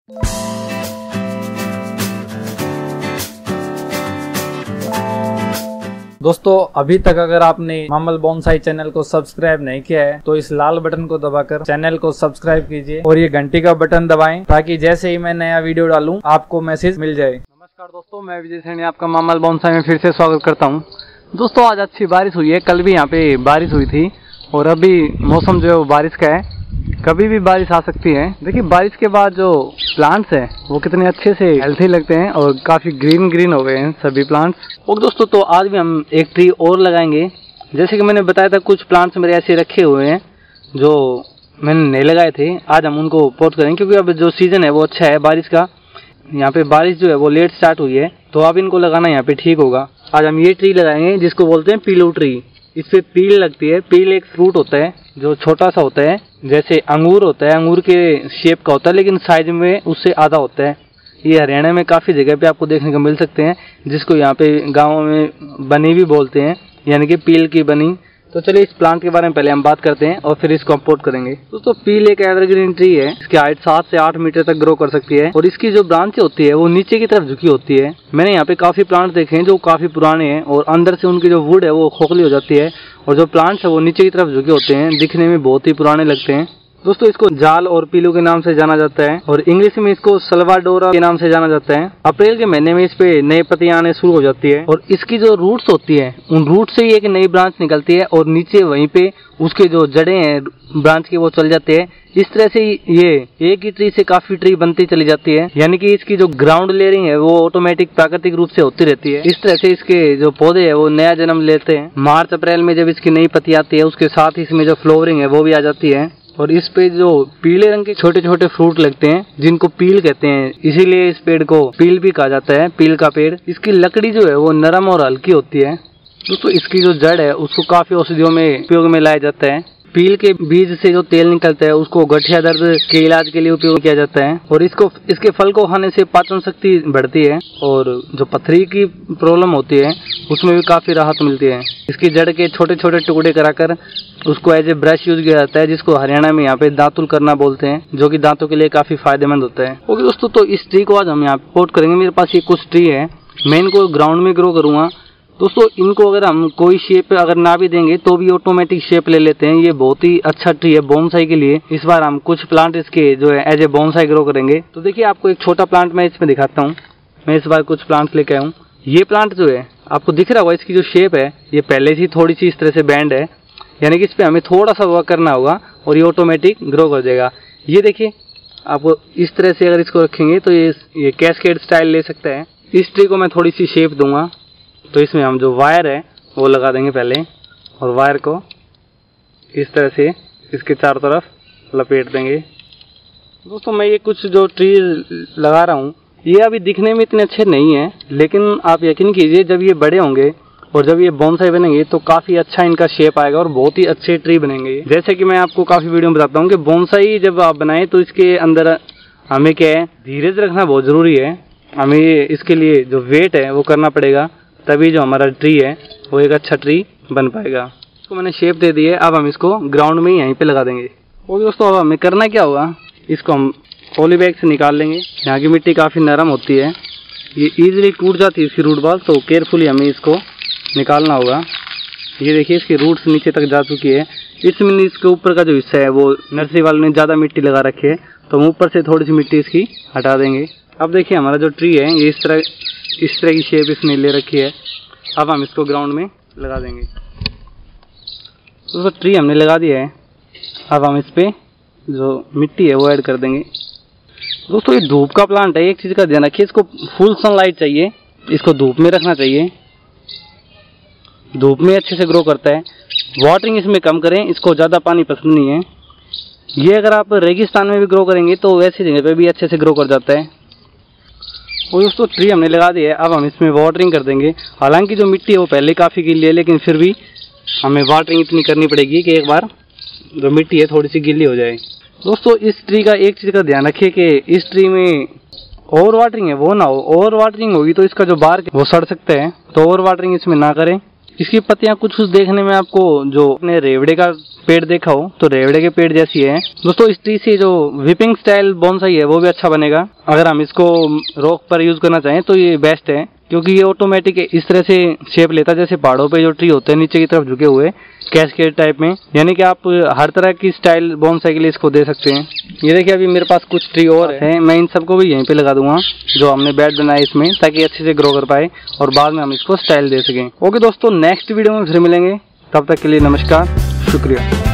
दोस्तों अभी तक अगर आपने मामल बोनसाई चैनल को सब्सक्राइब नहीं किया है तो इस लाल बटन को दबाकर चैनल को सब्सक्राइब कीजिए और ये घंटी का बटन दबाएं ताकि जैसे ही मैं नया वीडियो डालूं आपको मैसेज मिल जाए। नमस्कार दोस्तों, मैं विजय सैनी आपका मामल बोनसाई में फिर से स्वागत करता हूं। दोस्तों आज अच्छी बारिश हुई है, कल भी यहाँ पे बारिश हुई थी और अभी मौसम जो है वो बारिश का है, कभी भी बारिश आ सकती है। देखिए बारिश के बाद जो प्लांट्स हैं वो कितने अच्छे से हेल्थी लगते हैं और काफ़ी ग्रीन हो गए हैं सभी प्लांट्स। और दोस्तों तो आज भी हम एक ट्री और लगाएंगे। जैसे कि मैंने बताया था कुछ प्लांट्स मेरे ऐसे रखे हुए हैं जो मैंने नहीं लगाए थे, आज हम उनको पोट करेंगे क्योंकि अब जो सीज़न है वो अच्छा है बारिश का। यहाँ पे बारिश जो है वो लेट स्टार्ट हुई है तो अब इनको लगाना यहाँ पे ठीक होगा। आज हम ये ट्री लगाएंगे जिसको बोलते हैं पीलू ट्री। इस पे पील लगती है। पील एक फ्रूट होता है जो छोटा सा होता है, जैसे अंगूर होता है, अंगूर के शेप का होता है लेकिन साइज में उससे आधा होता है। ये हरियाणा में काफ़ी जगह पे आपको देखने को मिल सकते हैं, जिसको यहाँ पे गाँव में बनी भी बोलते हैं, यानी कि पील की बनी। तो चलिए इस प्लांट के बारे में पहले हम बात करते हैं और फिर इसको हम पोट करेंगे। तो पील एक एवरग्रीन ट्री है, इसकी हाइट 7 से 8 मीटर तक ग्रो कर सकती है और इसकी जो ब्रांचें होती है वो नीचे की तरफ झुकी होती है। मैंने यहाँ पे काफ़ी प्लांट देखे हैं जो काफ़ी पुराने हैं और अंदर से उनकी जो वुड है वो खोखली हो जाती है और जो प्लांट्स है वो नीचे की तरफ झुके होते हैं, दिखने में बहुत ही पुराने लगते हैं। दोस्तों इसको जाल और पीलू के नाम से जाना जाता है और इंग्लिश में इसको सल्वाडोरा के नाम से जाना जाता है। अप्रैल के महीने में इस पे नए पत्तियां आने शुरू हो जाती है और इसकी जो रूट्स होती है उन रूट से ही एक नई ब्रांच निकलती है और नीचे वहीं पे उसके जो जड़ें हैं ब्रांच की वो चल जाते हैं। इस तरह से ये एक ही ट्री से काफी ट्री बनती चली जाती है, यानी कि इसकी जो ग्राउंड लेयरिंग है वो ऑटोमेटिक प्राकृतिक रूप से होती रहती है। इस तरह से इसके जो पौधे हैं वो नया जन्म लेते हैं। मार्च अप्रैल में जब इसकी नई पत्ती आती है उसके साथ ही इसमें जो फ्लावरिंग है वो भी आ जाती है और इस पे जो पीले रंग के छोटे छोटे फ्रूट लगते हैं जिनको पील कहते हैं, इसीलिए इस पेड़ को पील भी कहा जाता है, पील का पेड़। इसकी लकड़ी जो है वो नरम और हल्की होती है। दोस्तों इसकी जो जड़ है उसको काफी औषधियों में उपयोग में लाया जाता है। पील के बीज से जो तेल निकलता है उसको गठिया दर्द के इलाज के लिए उपयोग किया जाता है और इसके फल को खाने से पाचन शक्ति बढ़ती है और जो पथरी की प्रॉब्लम होती है उसमें भी काफी राहत मिलती है। इसकी जड़ के छोटे छोटे टुकड़े कराकर उसको एज ए ब्रश यूज किया जाता है, जिसको हरियाणा में यहाँ पे दातुल करना बोलते हैं, जो कि दांतों के लिए काफी फायदेमंद होता है। ओके दोस्तों तो इस ट्री को आज हम यहाँ पे पोट करेंगे। मेरे पास ये कुछ ट्री है, मैं इनको ग्राउंड में ग्रो करूंगा। दोस्तों इनको अगर हम कोई शेप अगर ना भी देंगे तो भी ऑटोमेटिक शेप ले लेते हैं। ये बहुत ही अच्छा ट्री है बोनसाई के लिए। इस बार हम कुछ प्लांट इसके जो है एज ए बोनसाई ग्रो करेंगे। तो देखिए आपको एक छोटा प्लांट मैं इसमें दिखाता हूँ। मैं इस बार कुछ प्लांट लेके आया हूँ। ये प्लांट जो है आपको दिख रहा होगा, इसकी जो शेप है ये पहले से थोड़ी सी इस तरह से बैंड है, यानी कि इस पर हमें थोड़ा सा वर्क करना होगा और ये ऑटोमेटिक ग्रो कर जाएगा। ये देखिए आपको इस तरह से अगर इसको रखेंगे तो ये कैस्केड स्टाइल ले सकता है। इस ट्री को मैं थोड़ी सी शेप दूंगा तो इसमें हम जो वायर है वो लगा देंगे पहले और वायर को इस तरह से इसके चारों तरफ लपेट देंगे। दोस्तों मैं ये कुछ जो ट्री लगा रहा हूँ ये अभी दिखने में इतने अच्छे नहीं है, लेकिन आप यकीन कीजिए जब ये बड़े होंगे और जब ये बोनसाई बनेंगे तो काफ़ी अच्छा इनका शेप आएगा और बहुत ही अच्छे ट्री बनेंगे। जैसे कि मैं आपको काफ़ी वीडियो में बताता हूँ कि बोनसाई जब आप बनाएं तो इसके अंदर हमें क्या है, धीरज रखना बहुत ज़रूरी है। हमें इसके लिए जो वेट है वो करना पड़ेगा, तभी जो हमारा ट्री है वो एक अच्छा ट्री बन पाएगा। इसको मैंने शेप दे दी है, अब हम इसको ग्राउंड में ही यहीं पे लगा देंगे। और दोस्तों अब हमें करना क्या होगा, इसको हम पॉली बैग से निकाल लेंगे। यहाँ की मिट्टी काफ़ी नरम होती है, ये ईजिली टूट जाती है इसकी रूट बॉल, तो केयरफुली हमें इसको निकालना होगा। ये देखिए इसकी रूट्स नीचे तक जा चुकी है। इसमें इसके ऊपर का जो हिस्सा है वो नर्सरी वाले ने ज़्यादा मिट्टी लगा रखी है तो हम ऊपर से थोड़ी सी मिट्टी इसकी हटा देंगे। अब देखिए हमारा जो ट्री है ये इस तरह की शेप इसने ले रखी है। अब हम इसको ग्राउंड में लगा देंगे। तो ट्री हमने लगा दिया है, अब हम इस पर जो मिट्टी है वो ऐड कर देंगे। दोस्तों ये धूप का प्लांट है, एक चीज़ का ध्यान रखिए, इसको फुल सनलाइट चाहिए, इसको धूप में रखना चाहिए, धूप में अच्छे से ग्रो करता है। वाटरिंग इसमें कम करें, इसको ज़्यादा पानी पसंद नहीं है। ये अगर आप रेगिस्तान में भी ग्रो करेंगे तो वैसी जगह पे भी अच्छे से ग्रो कर जाता है। और दोस्तों ट्री हमने लगा दिया है, अब हम इसमें वाटरिंग कर देंगे। हालांकि जो मिट्टी है वो पहले काफ़ी गीली है, लेकिन फिर भी हमें वाटरिंग इतनी करनी पड़ेगी कि एक बार जो मिट्टी है थोड़ी सी गीली हो जाए। दोस्तों इस ट्री का एक चीज़ का ध्यान रखिए कि इस ट्री में ओवर वाटरिंग है वो ना हो। ओवर वाटरिंग होगी तो इसका जो बार्क है वो सड़ सकता है, तो ओवर वाटरिंग इसमें ना करें। इसकी पत्तियां कुछ देखने में आपको जो अपने रेवड़े का पेड़ देखा हो तो रेवड़े के पेड़ जैसी है। दोस्तों इस ट्री से जो विपिंग स्टाइल बोनसाई है वो भी अच्छा बनेगा। अगर हम इसको रॉक पर यूज करना चाहें तो ये बेस्ट है, क्योंकि ये ऑटोमेटिक इस तरह से शेप लेता है जैसे पहाड़ों पे जो ट्री होते हैं नीचे की तरफ झुके हुए कैस्केड टाइप में। यानी कि आप हर तरह की स्टाइल बोनसाई के लिए इसको दे सकते हैं। ये देखिए अभी मेरे पास कुछ ट्री और है, मैं इन सबको भी यहीं पे लगा दूंगा जो हमने बेड बनाया इसमें, ताकि अच्छे से ग्रो कर पाए और बाद में हम इसको स्टाइल दे सकें। ओके दोस्तों, नेक्स्ट वीडियो में फिर मिलेंगे, तब तक के लिए नमस्कार, शुक्रिया।